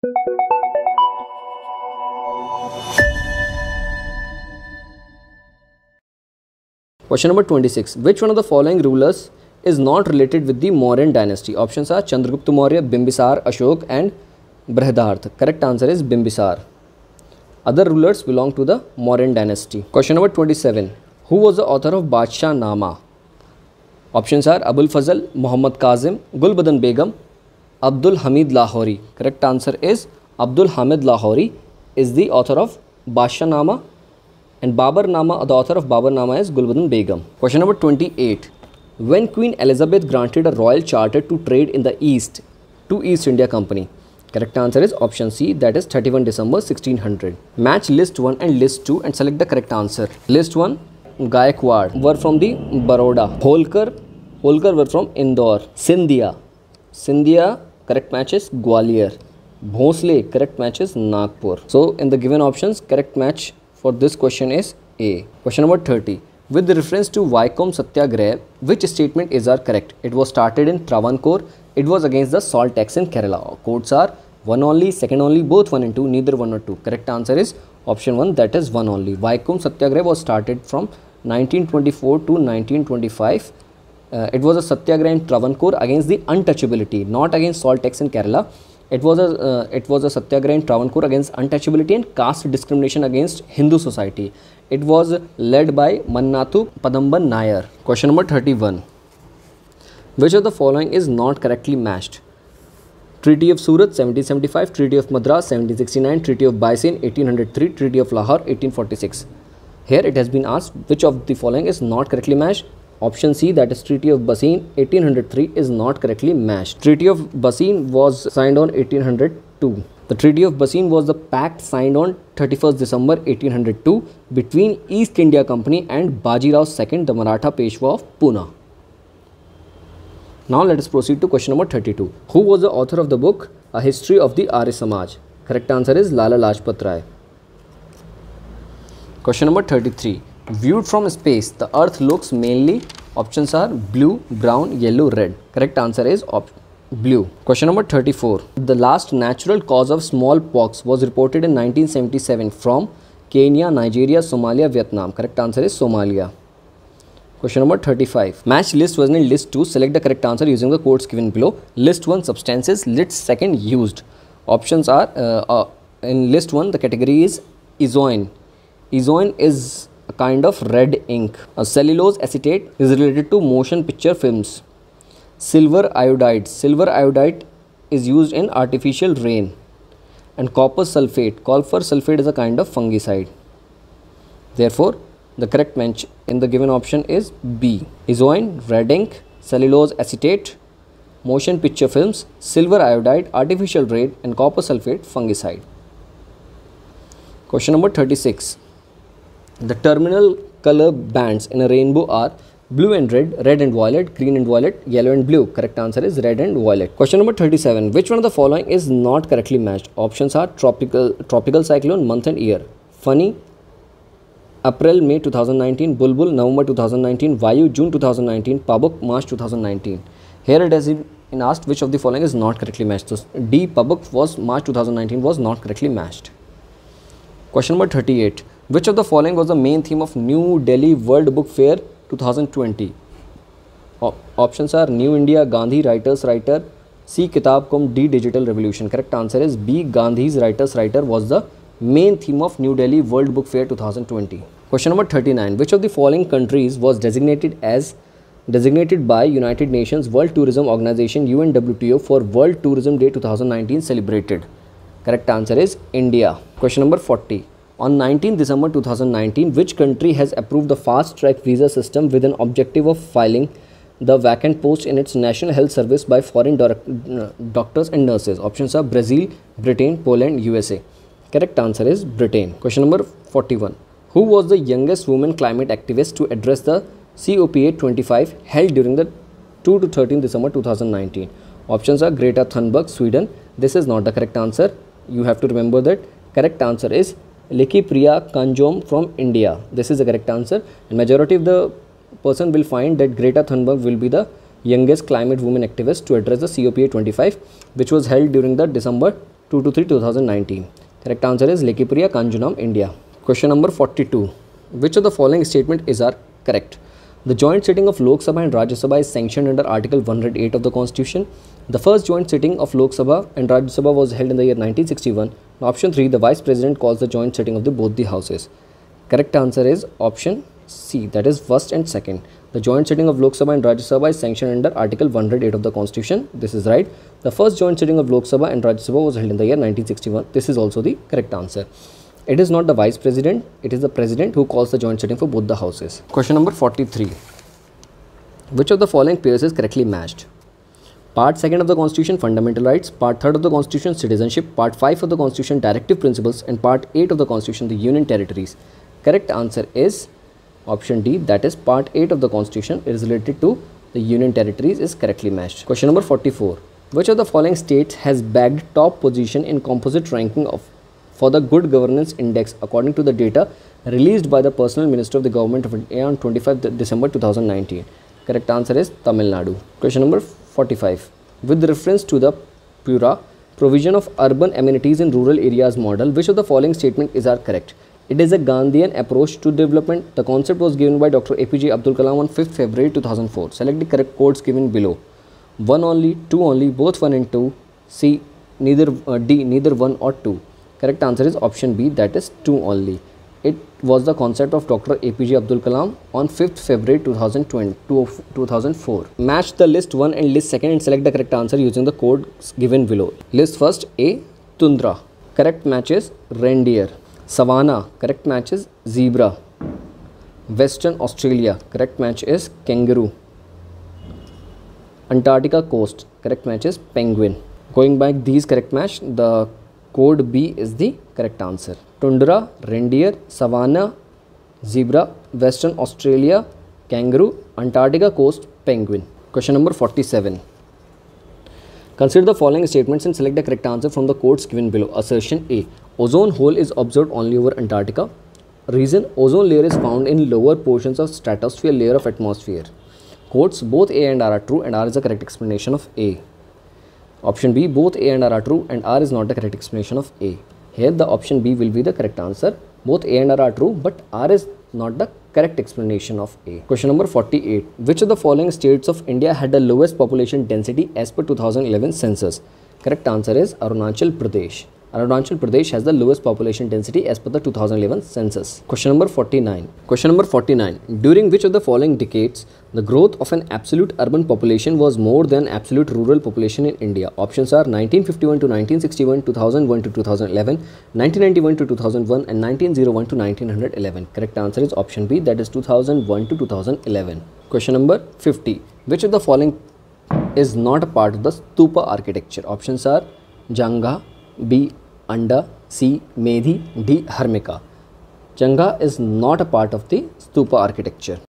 Question number 26. Which one of the following rulers is not related with the Mauryan dynasty? Options are Chandragupta Maurya, Bimbisar, Ashok and Brihadarth. Correct answer is Bimbisar. Other rulers belong to the Mauryan dynasty. Question number 27. Who was the author of Badshah Nama? Options are Abul Fazl, Muhammad Kazim, Gulbadan Begum, Abdul Hamid Lahori. Correct answer is Abdul Hamid Lahori is the author of Badshah Nama, and Babar Nama, the author of Babar Nama is Gulbadan Begum. Question number 28. When Queen Elizabeth granted a royal charter to trade in the East to East India Company? Correct answer is option C, that is 31 December 1600. Match list 1 and list 2 and select the correct answer. List 1, Gaikwad were from the Baroda. Holkar were from Indore. Sindhia, correct match is Gwalior. Bhosle, correct match is Nagpur. So in the given options, correct match for this question is A. Question number 30. With reference to Vaikom Satyagraha, which statement is correct? It was started in Travancore. It was against the salt tax in Kerala. Codes are 1 only, 2nd only, both 1 and 2, neither 1 or 2. Correct answer is option 1, that is 1 only. Vaikom Satyagraha was started from 1924 to 1925. It was a Satyagraha in Travancore against the untouchability, not against salt tax in Kerala. It was a Satyagraha in Travancore against untouchability and caste discrimination against Hindu society. It was led by Mannathu Padamban Nair. Question number 31. Which of the following is not correctly matched? Treaty of Surat 1775, Treaty of Madras 1769, Treaty of Baisin 1803, Treaty of Lahore 1846. Here it has been asked which of the following is not correctly matched. Option C, that is Treaty of Bassein 1803 is not correctly matched. Treaty of Bassein was signed on 1802. The Treaty of Bassein was the pact signed on 31st December 1802 between East India Company and Bajirao II, the Maratha Peshwa of Pune. Now let us proceed to question number 32. Who was the author of the book A History of the Arya Samaj? Correct answer is Lala Lajpat Rai. Question number 33. Viewed from space, the earth looks mainly, options are blue, brown, yellow, red. Correct answer is blue. Question number 34. The last natural cause of smallpox was reported in 1977 from Kenya, Nigeria, Somalia, Vietnam. Correct answer is Somalia. Question number 35. Match list 1 and list 2. Select the correct answer using the codes given below. List 1 substances, list 2 used. Options are in list 1 the category is izoine. Izoine is a kind of red ink. A cellulose acetate is related to motion picture films. Silver iodide is used in artificial rain. And copper sulfate is a kind of fungicide. Therefore, the correct match in the given option is B. Izoine, red ink, cellulose acetate, motion picture films, silver iodide, artificial rain and copper sulfate fungicide. Question number 36. The terminal color bands in a rainbow are blue and red and violet, green and violet, yellow and blue. Correct answer is red and violet. Question number 37. Which one of the following is not correctly matched? Options are tropical cyclone, month and year. Funny, April, May 2019, Bulbul, November 2019, Vayu, June 2019, Pabuk, March 2019. Here it has been asked which of the following is not correctly matched. So D, Pabuk was March 2019 was not correctly matched. Question number 38. Which of the following was the main theme of New Delhi World Book Fair 2020? Options are New India, Gandhi, Writers, Writer, C, Kitab, D, Digital Revolution. Correct answer is B, Gandhi's Writers, Writer was the main theme of New Delhi World Book Fair 2020. Question number 39. Which of the following countries was designated by United Nations World Tourism Organization UNWTO for World Tourism Day 2019 celebrated? Correct answer is India. Question number 40. On 19 December 2019, which country has approved the fast-track visa system with an objective of filling the vacant post in its National Health Service by foreign doctors and nurses? Options are Brazil, Britain, Poland, USA. Correct answer is Britain. Question number 41. Who was the youngest woman climate activist to address the COP25 held during the 2 to 13 December 2019? Options are Greta Thunberg, Sweden. This is not the correct answer. You have to remember that. Correct answer is Likhi Priya Kanjom from India. This is the correct answer. And majority of the person will find that Greta Thunberg will be the youngest climate woman activist to address the COP25, which was held during the December 223 2019. Correct answer is Lekipuriya Kanjunam, India. Question number 42. Which of the following statement is are correct? The joint sitting of Lok Sabha and Rajya Sabha is sanctioned under Article 108 of the Constitution. The first joint sitting of Lok Sabha and Rajya Sabha was held in the year 1961. Option 3. The Vice President calls the joint sitting of both the houses. Correct answer is option C, that is first and second. The joint sitting of Lok Sabha and Rajya Sabha is sanctioned under Article 108 of the Constitution. This is right. The first joint sitting of Lok Sabha and Rajya Sabha was held in the year 1961. This is also the correct answer. It is not the Vice President, it is the President who calls the joint sitting for both the houses. Question number 43. Which of the following pairs is correctly matched? Part 2nd of the Constitution, Fundamental Rights. Part 3rd of the Constitution, Citizenship. Part 5 of the Constitution, Directive Principles. And Part 8 of the Constitution, the Union Territories. Correct answer is option D, that is Part 8 of the Constitution is related to the Union Territories is correctly matched. Question number 44. Which of the following states has bagged top position in composite ranking for the Good Governance Index according to the data released by the Personal Minister of the Government of India on 25 December 2019? Correct answer is Tamil Nadu. Question number 45. With reference to the PURA, provision of urban amenities in rural areas model, which of the following statement is are correct? It is a Gandhian approach to development. The concept was given by Dr. APJ Abdul Kalam on 5th February 2004. Select the correct codes given below. 1 only, 2 only, both 1 and 2. C, neither D, neither 1 or 2. Correct answer is option B, that is 2 only. It was the concept of Dr. APJ Abdul Kalam on 5th February 2004. Match the list 1 and list 2nd and select the correct answer using the codes given below. List first A, Tundra. Correct match is reindeer. Savannah, correct match is zebra. Western Australia, correct match is kangaroo. Antarctica coast, correct match is penguin. Going by these correct match, the code B is the correct answer. Tundra, reindeer, savannah, zebra, Western Australia, kangaroo, Antarctica coast, penguin. Question number 47. Consider the following statements and select the correct answer from the codes given below. Assertion A. Ozone hole is observed only over Antarctica. Reason: ozone layer is found in lower portions of stratosphere layer of atmosphere. Quotes: both A and R are true and R is the correct explanation of A. Option B. Both A and R are true and R is not the correct explanation of A. Here the option B will be the correct answer. Both A and R are true but R is not the correct explanation of A. Question number 48. Which of the following states of India had the lowest population density as per 2011 census? Correct answer is Arunachal Pradesh. Arunachal Pradesh has the lowest population density as per the 2011 census. Question number 49. Question number 49. During which of the following decades the growth of an absolute urban population was more than absolute rural population in India? Options are 1951 to 1961, 2001 to 2011, 1991 to 2001 and 1901 to 1911. Correct answer is option B, that is 2001 to 2011. Question number 50. Which of the following is not a part of the stupa architecture? Options are Janga, B, Anda, C, Medhi, D, Hermika. Janga is not a part of the stupa architecture.